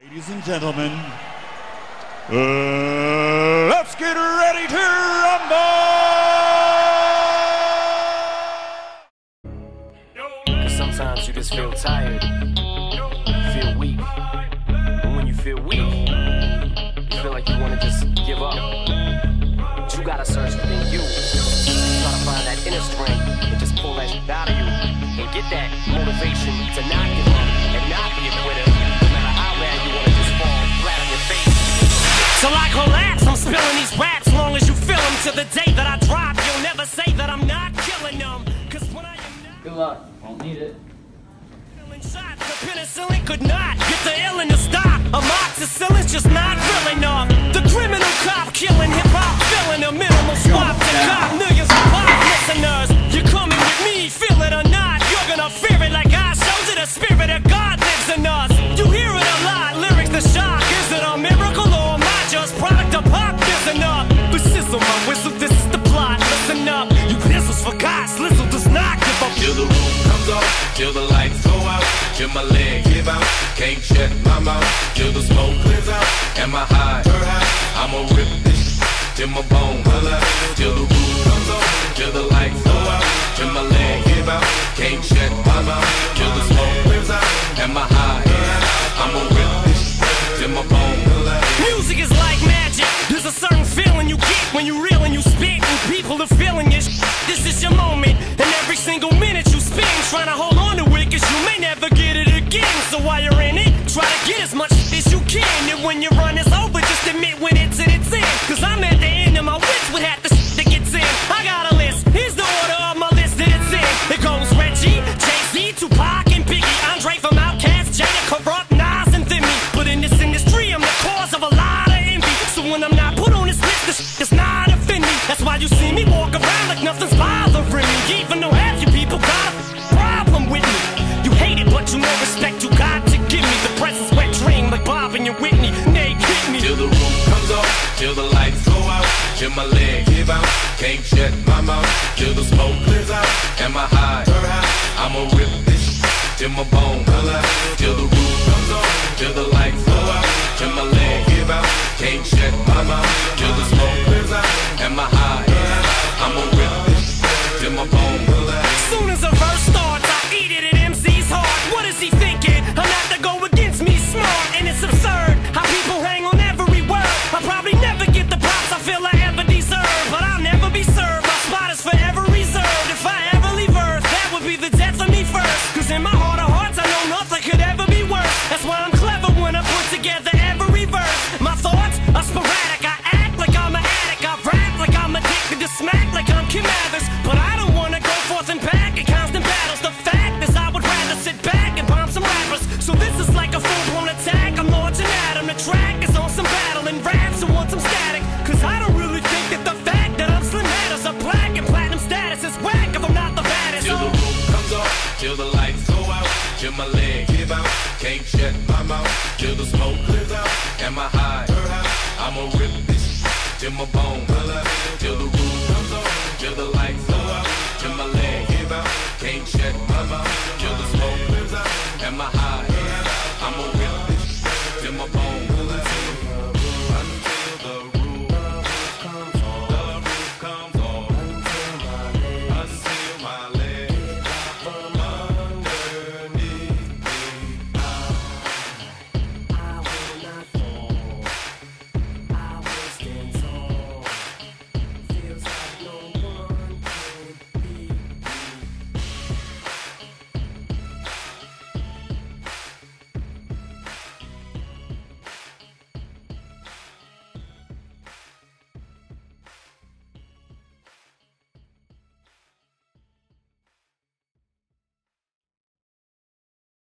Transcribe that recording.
Ladies and gentlemen, let's get ready to rumble! 'Cause sometimes you just feel tired, feel weak. And when you feel weak, you feel like you want to just give up. But you gotta search within you. Try to find that inner strength and just pull that shit out of you. And get that motivation to not give up and not be a quitter. No matter how bad you want to just fall flat on your face. Till I collapse, I'm spilling these raps. Long as you feel them, to the day that I drop, you'll never say that I'm not killing them. 'Cause when I am not, good luck. Won't need it. shots, the penicillin could not get the illin to stop. Amoxicillin's just not real enough. The criminal cop killing hip-hop, filling a minimal swap to cop millions of pop listeners. You're coming with me, feel it or not. You're gonna fear it like I showed you. The spirit of God lives in us. You hear it a lot, lyrics the shock. Is it a miracle or am I just product of pop? Listen up, but sizzle my whistle, this is the plot. Listen up, you pistols for God, Slizzle does not give up. Till the roof comes off, till the lights go out, till my leg give out, can't shut my mouth, till the smoke clears out, and my high, I'ma rip this till my bone holler, till the roof comes off, till the lights go out, till my leg give out, can't shut my mouth, till the smoke clears out, and my high, I'ma rip this till my bone holler. Music is like magic. There's a certain feeling you get when you reel and you spit, and people are feeling it. This is your moment, and every single minute you spend trying to hold on to it, 'cause you may never get it again. So while you're in it, try to get as much as you can. And when your run is over, just admit when it's at its end. 'Cause I'm at the end of my wits with half the shit that gets in. I got a list, here's the order of my list that it's in. It goes Reggie, Jay-Z, Tupac, and Biggie, Andre from Outkast, Jada, Corrupt, Nas, and Thimmy. But in this industry, I'm the cause of a lot of envy. So when I'm not put on this list, this shit does not offend me. That's why you see me walk around like nothing's bothering me. Even though half you people got a problem with me. You hate it, but you know respect you got to give me. The presence wet dream like Bob and your Whitney. They hit me. Till the roof comes off, till the lights go out, till my leg give out, can't shut my mouth, till the smoke clears out, and my high, I'ma rip this till my bone holler, till the roof comes off, till the lights go out, till my leg give out, can't shut my mouth, till the smoke clears out, and my high, I'ma rip this till my bone holler. Soon as a verse starts, I eat it at MC's heart. What is he thinking? I'm not to go against me smart, and it's absurd how people hang on every word. I probably never get the props I feel I ever deserve, but I'll never be served. My spot is forever reserved. If I ever leave Earth, that would be the death of me first. 'Cause in my heart of hearts, I know nothing could ever be worse. That's why I'm clever when I put together every verse. My thoughts are sporadic. I act like I'm an addict. I rap like I'm addicted to smack like I'm Kim Mathers. But I don't wanna go forth and back in constant battles. The fact is I would rather sit back and bomb some rappers. So this is like a full-blown attack. I'm launching at 'em. The track is on some battle and raps and want some static. 'Cause I don't really think that the fact that I'm Slim matters. A black and platinum status is whack if I'm not the baddest. Till the roof comes off, till the lights go out, till my leg give out, can't shut my mouth, till the smoke clears out, and my high, I'ma rip this till my bone holler, till the roof comes off, till the lights go out, till my leg give out, can't shut my mouth,